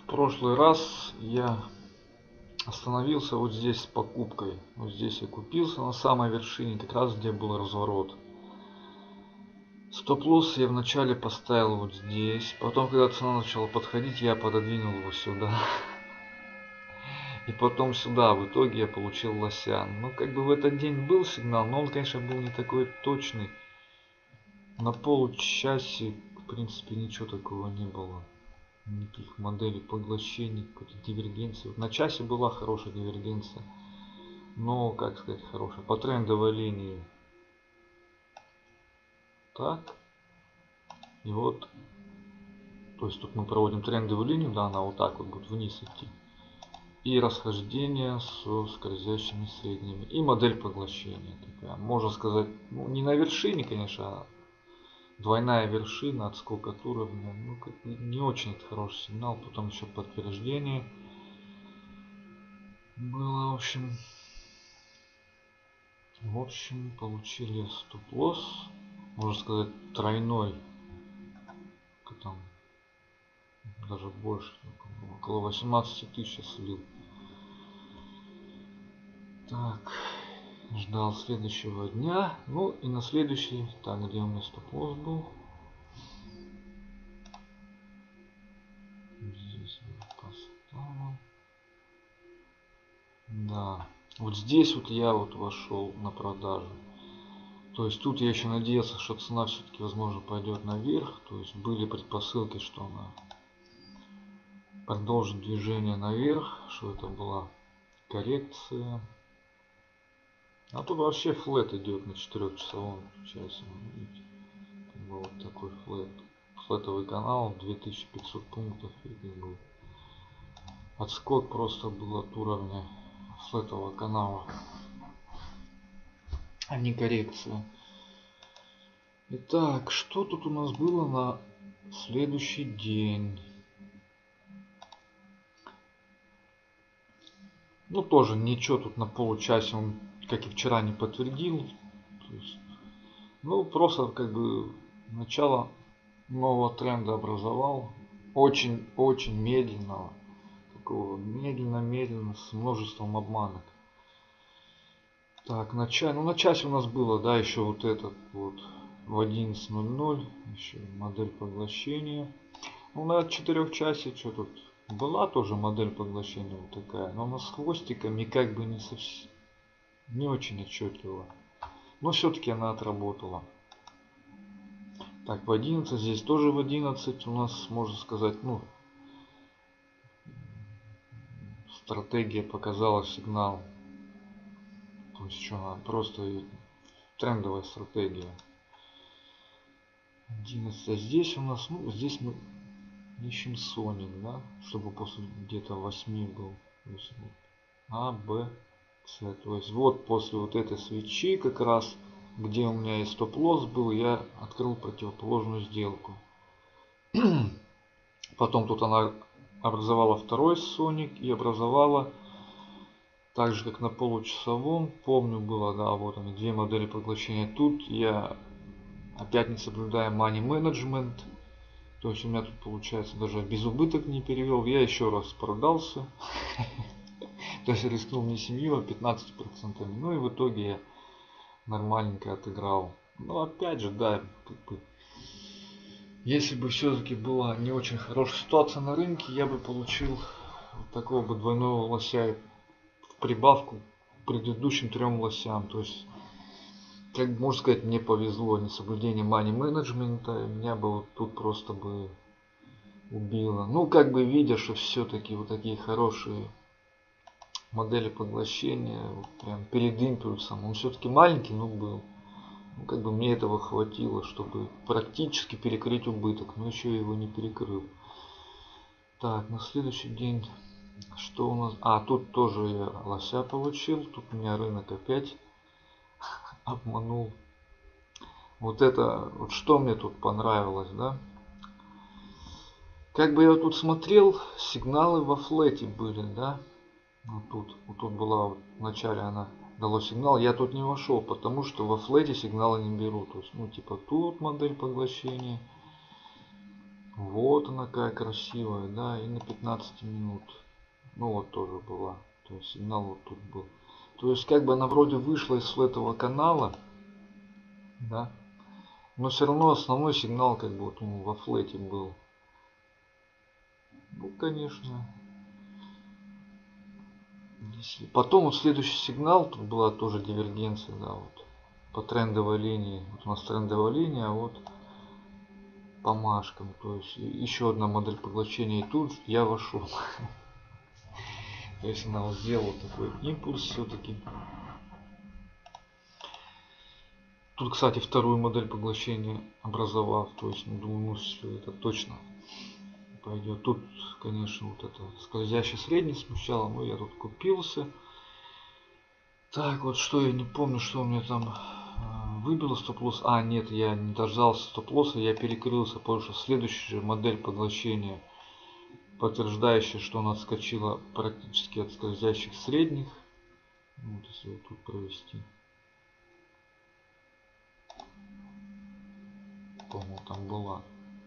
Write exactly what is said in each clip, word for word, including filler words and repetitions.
прошлый раз я остановился вот здесь с покупкой. Вот здесь я купился на самой вершине, как раз где был разворот. Стоп-лосс я вначале поставил вот здесь. Потом, когда цена начала подходить, я пододвинул его сюда. И потом сюда. В итоге я получил лося. Ну, как бы в этот день был сигнал, но он, конечно, был не такой точный. На получасе, в принципе, ничего такого не было. Никаких моделей поглощений, какой-то дивергенции. Вот на часе была хорошая дивергенция. Но, как сказать, хорошая. По трендовой линии. Так. И вот. То есть тут мы проводим трендовую линию, да, она вот так вот будет вниз идти. И расхождение со скользящими средними. И модель поглощения такая. Можно сказать, ну, не на вершине, конечно, а двойная вершина, отскок от уровня. Ну, как не очень это хороший сигнал. Потом еще подтверждение было, в общем. В общем, получили стоп-лосс. Можно сказать, тройной. Там даже больше. Около восемнадцати тысяч слил. Так. Ждал следующего дня. Ну и на следующий. Так, где у меня стоп-лосс был? Здесь я поставил. Да. Вот здесь вот я вот вошел на продажу. То есть тут я еще надеялся, что цена все-таки возможно пойдет наверх. То есть были предпосылки, что она продолжит движение наверх, что это была коррекция. А тут вообще флэт идет на четырехчасовом часе. Вот такой флэт. Флетовый канал, две тысячи пятьсот пунктов. И был. Отскок просто был от уровня флетового канала, а не коррекция. Итак, что тут у нас было на следующий день? Ну, тоже ничего тут на получасе он, как и вчера, не подтвердил. То есть, ну, просто как бы начало нового тренда образовал. Очень-очень медленного. Такого медленно-медленно, с множеством обманок. Так, на часе, ну на часе у нас было, да, еще вот этот вот в одиннадцать ноль ноль. Еще модель поглощения. Ну, на четырех часе что тут? Была тоже модель поглощения вот такая, но она с хвостиками как бы не совсем, не очень отчетливо. Но все-таки она отработала. Так, в одиннадцать, здесь тоже в одиннадцать у нас, можно сказать, ну, стратегия показала сигнал. То есть что, она просто трендовая стратегия. одиннадцать, а здесь у нас, ну, здесь мы ищем Соник, да, чтобы после где-то восьми был. А, Б, С. То есть вот после вот этой свечи как раз, где у меня и стоп-лосс был, я открыл противоположную сделку. Потом тут она образовала второй Соник и образовала, так же как на получасовом, помню было, да, вот они, две модели поглощения. Тут я опять не соблюдаю money management. То есть у меня тут получается даже без убыток не перевел. Я еще раз продался. То есть рискнул не семью, а пятнадцать процентов. Ну и в итоге я нормальненько отыграл. Но опять же, да, как бы, если бы все-таки была не очень хорошая ситуация на рынке, я бы получил вот такого бы двойного лося в прибавку к предыдущим трем лосям. То есть, как можно сказать, мне повезло, несоблюдение money менеджмента, меня бы вот тут просто бы убило. Ну, как бы видя, что все-таки вот такие хорошие модели поглощения, вот прям перед импульсом, он все-таки маленький, но был. Ну, как бы мне этого хватило, чтобы практически перекрыть убыток, но еще его не перекрыл. Так, на следующий день, что у нас? А, тут тоже я лося получил, тут у меня рынок опять обманул. Вот это, вот что мне тут понравилось, да? Как бы я тут смотрел, сигналы во флете были, да? Вот тут, вот тут была, вот в начале она дала сигнал, я тут не вошел, потому что во флете сигналы не берут. То есть, ну, типа тут модель поглощения, Вот она какая красивая, да, и на пятнадцать минут. Ну вот тоже была. То есть сигнал вот тут был. То есть как бы она вроде вышла из этого канала, да, но все равно основной сигнал как бы вот ну, во флете был. Ну, конечно. Если... Потом вот следующий сигнал, тут была тоже дивергенция, да, вот по трендовой линии. Вот у нас трендовая линия, а вот по машкам. То есть еще одна модель поглощения. И тут я вошел. То есть она вот сделала такой импульс все-таки. Тут, кстати, вторую модель поглощения образовав. То есть, ну, думаю, ну все, это точно пойдет. Тут, конечно, вот это скользящий средний смущало, но я тут купился. Так, вот что я не помню, что у меня там выбило стоп-лосс. А, нет, я не дождался стоп-лосса, я перекрылся, потому что следующая же модель поглощения, подтверждающая, что она отскочила практически от скользящих средних. Вот если вот тут провести. По-моему, там была.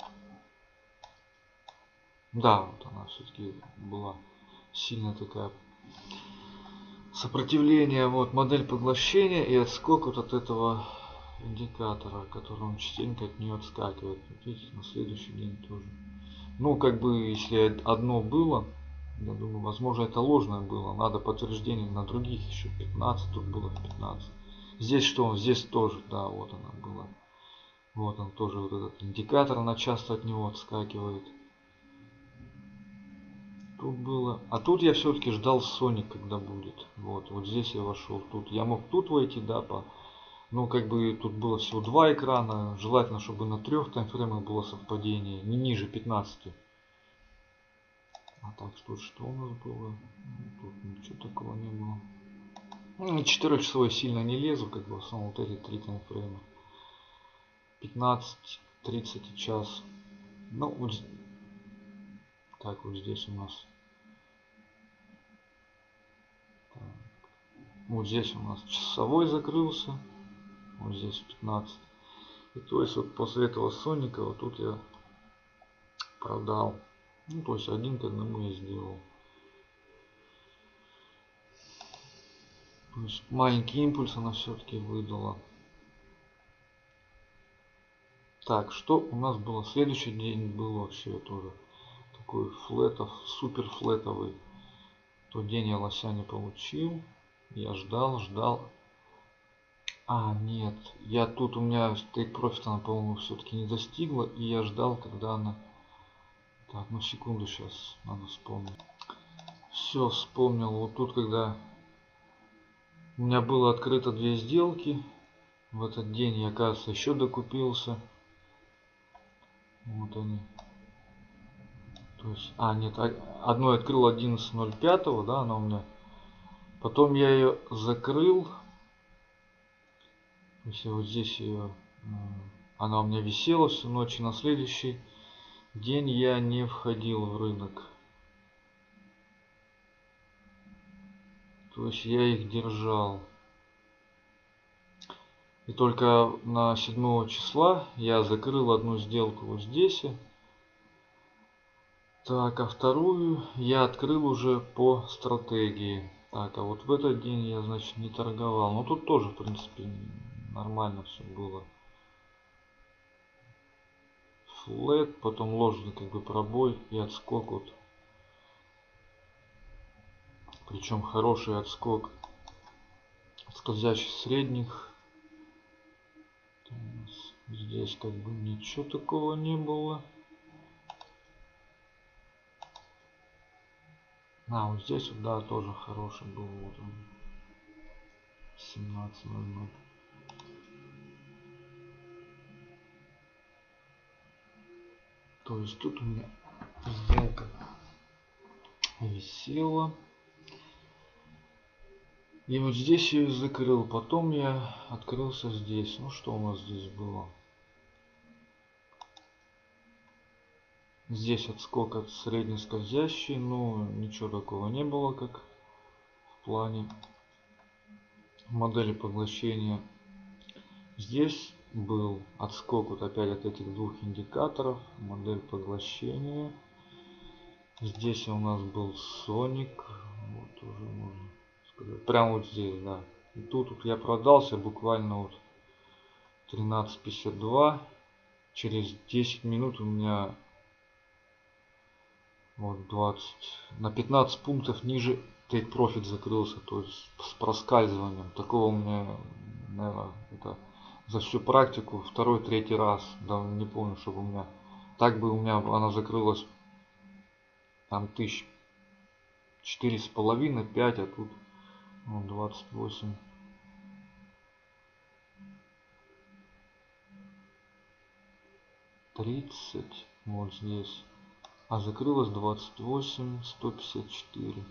Да, вот она все-таки была сильно такая. Сопротивление, вот модель поглощения и отскок вот от этого индикатора, который он частенько от нее отскакивает. Вот видите, на следующий день тоже. Ну, как бы, если одно было, я думаю, возможно, это ложное было. Надо подтверждение на других еще. пятнадцать, тут было пятнадцать. Здесь что? Здесь тоже, да, вот она была. Вот он тоже, вот этот индикатор, она часто от него отскакивает. Тут было. А тут я все-таки ждал Sonic, когда будет. Вот, вот здесь я вошел. Тут я мог тут войти, да, по. Ну, как бы тут было всего два экрана. Желательно, чтобы на трех таймфреймах было совпадение, не ниже пятнадцати. А так, что, что у нас было? Тут ничего такого не было. Ну, на четырехчасовой сильно не лезу, как бы в основном вот эти три таймфрейма. пятнадцать, тридцать и час. Ну, вот. Так, вот здесь у нас. Так. Вот здесь у нас часовой закрылся. Вот здесь пятнадцать. И то есть вот после этого Соника вот тут я продал. Ну, то есть один к одному я сделал. То есть маленький импульс она все-таки выдала. Так, что у нас было? Следующий день был вообще тоже такой флетов, супер флетовый. Тот день я лося не получил. Я ждал, ждал. А, нет. Я тут у меня тейк профит она, по-моему, все-таки не достигла. И я ждал, когда она... Так, ну секунду сейчас, надо вспомнить. Все, вспомнил. Вот тут, когда у меня было открыто две сделки. В этот день я, оказывается, еще докупился. Вот они. То есть, а, нет, одну я открыл одиннадцать ноль пять, да, она у меня. Потом я ее закрыл. То есть вот здесь ее, она у меня висела всю ночь, и на следующий день я не входил в рынок. То есть я их держал. И только на седьмого числа я закрыл одну сделку вот здесь. Так, а вторую я открыл уже по стратегии. Так, а вот в этот день я, значит, не торговал. Но тут тоже, в принципе, нормально все было. Флэт, потом ложный как бы пробой и отскок вот. Причем хороший отскок скользящих средних. Здесь как бы ничего такого не было. А, вот здесь вот, да, тоже хороший был. Вот он. семнадцать ноль ноль. То есть тут у меня сделка висела. И вот здесь я ее закрыл. Потом я открылся здесь. Ну что у нас здесь было? Здесь отскок от средней скользящей. Но ничего такого не было, как в плане модели поглощения. Здесь был отскок вот опять от этих двух индикаторов. Модель поглощения. Здесь у нас был Соник. Вот уже можно сказать. Прямо вот здесь, да. И тут вот я продался буквально вот тринадцать пятьдесят два. Через десять минут у меня вот двадцать на пятнадцать пунктов ниже Take Profit закрылся, то есть с проскальзыванием. Такого у меня, наверное, это за всю практику второй, третий раз, да, не помню, чтобы у меня так бы у меня она закрылась там тысяч четыре с половиной, пять, а тут ну, двадцать восемь. тридцать вот здесь, а закрылось двадцать восемь сто пятьдесят четыре.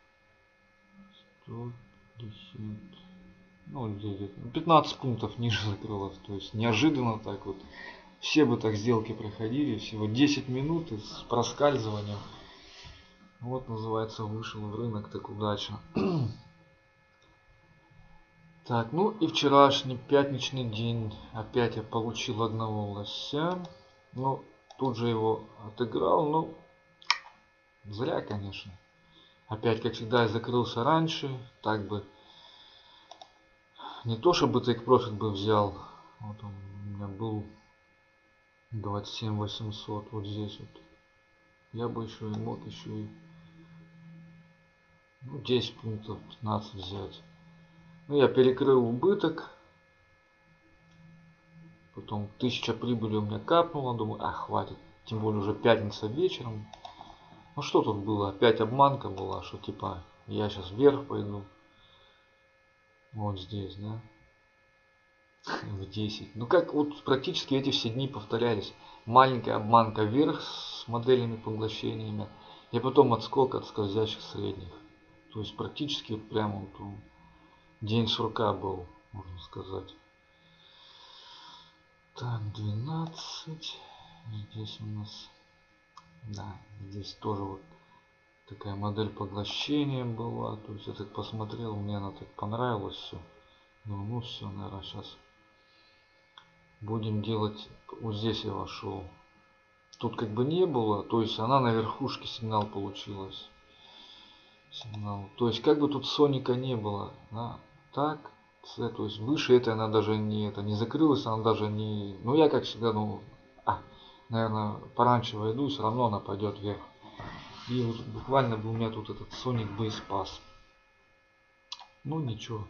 сто пятьдесят, ну здесь пятнадцать пунктов ниже закрылось, то есть неожиданно так вот. Все бы так сделки проходили, всего десять минут и с проскальзыванием. Вот называется, вышел в рынок так удачно. Так, ну и вчерашний пятничный день. Опять я получил одного лося. Ну, тут же его отыграл, ну, зря, конечно. Опять, как всегда, я закрылся раньше. Так бы, не то чтобы Take Profit бы взял. Вот он у меня был двадцать семь восемьсот, вот здесь вот. Я бы еще и мог еще и ну, десять пунктов, пятнадцать взять. Ну, я перекрыл убыток. Потом тысяча прибыли у меня капнула. Думаю, а хватит. Тем более уже пятница вечером. Ну что тут было? Опять обманка была, что типа я сейчас вверх пойду. Вот здесь, да. В десять. Ну как вот практически эти все дни повторялись. Маленькая обманка вверх с моделями поглощениями. И потом отскок от скользящих средних. То есть практически прямо вот день сурка был, можно сказать. Так, двенадцать. Здесь у нас, да, здесь тоже вот такая модель поглощения была. То есть я так посмотрел, мне она так понравилась все. Ну, ну все, наверное, сейчас будем делать. Вот здесь я вошел. Тут как бы не было, то есть она на верхушке сигнал получилась. Сигнал. То есть как бы тут Соника не было, да, так. То есть выше это она даже не это не закрылась, она даже не. Ну я как всегда, ну, а, наверное, пораньше войду, все равно она пойдет вверх. И вот буквально бы у меня тут этот Sonic Base Pass. Ну ничего.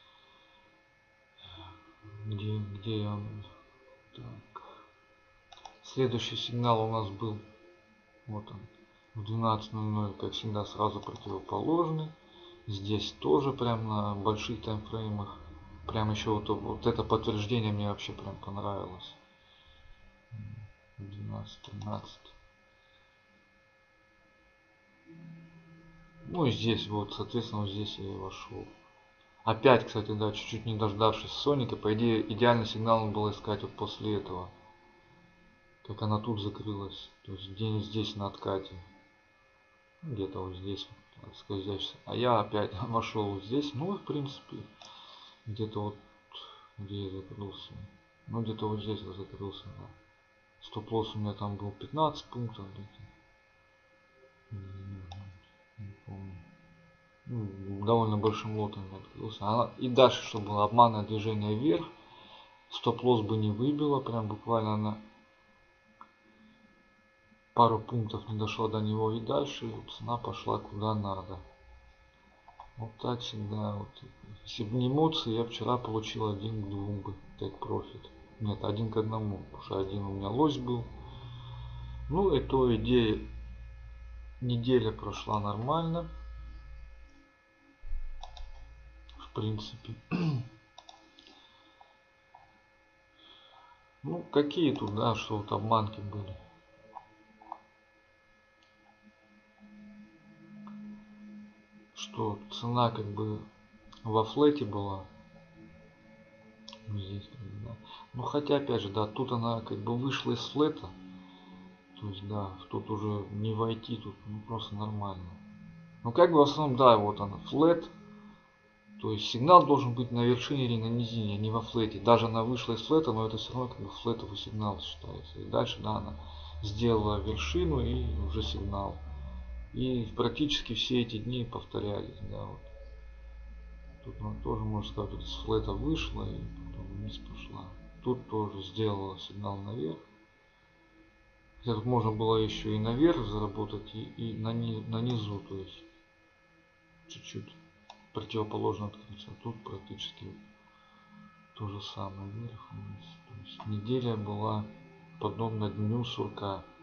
Где, где он? Так. Следующий сигнал у нас был. Вот он. В двенадцать ноль ноль, как всегда, сразу противоположный. Здесь тоже прям на больших таймфреймах. Прям еще вот, вот это подтверждение мне вообще прям понравилось. двенадцать тринадцать. Ну и здесь вот, соответственно, вот здесь я и вошел. Опять, кстати, да, чуть-чуть не дождавшись Соника, по идее, идеальный сигнал надо было искать вот после этого. Как она тут закрылась. То есть где-нибудь здесь на откате. Где-то вот здесь вот, скользящийся. А я опять вошел вот здесь. Ну, в принципе, где-то вот где я закрылся. Ну, где-то вот здесь я закрылся, да. Стоп-лосс у меня там был пятнадцать пунктов. Не помню. Ну, довольно большим лотом я открылся. Она, и дальше, чтобы было обманное движение вверх. Стоп-лосс бы не выбило. Прям буквально на пару пунктов не дошла до него. И дальше цена пошла куда надо. Вот так всегда. Вот. Если бы не эмоции, я вчера получил один к двум бы Take Profit. Нет, один к одному. Потому что один у меня лось был. Ну и то идея. Неделя прошла нормально. В принципе. Ну, какие тут, да, что вот обманки были. Что цена как бы во флете была. Здесь, да. Ну, хотя, опять же, да, тут она как бы вышла из флета. То есть, да, тут уже не войти, тут ну, просто нормально. Ну, как бы в основном, да, вот она, флет. То есть сигнал должен быть на вершине или на низине, а не во флете. Даже она вышла из флета, но это все равно как бы флетовый сигнал считается. И дальше, да, она сделала вершину и уже сигнал. И практически все эти дни повторялись, да, вот. Тут она тоже, можно сказать, вот из флета вышла и потом вниз пошла. Тут тоже сделала сигнал наверх. Хотя тут можно было еще и наверх заработать, и, и на, ни, на низу, то есть чуть-чуть противоположно открыться. Тут практически то же самое, вверх, вниз. То есть неделя была подобна дню сурка.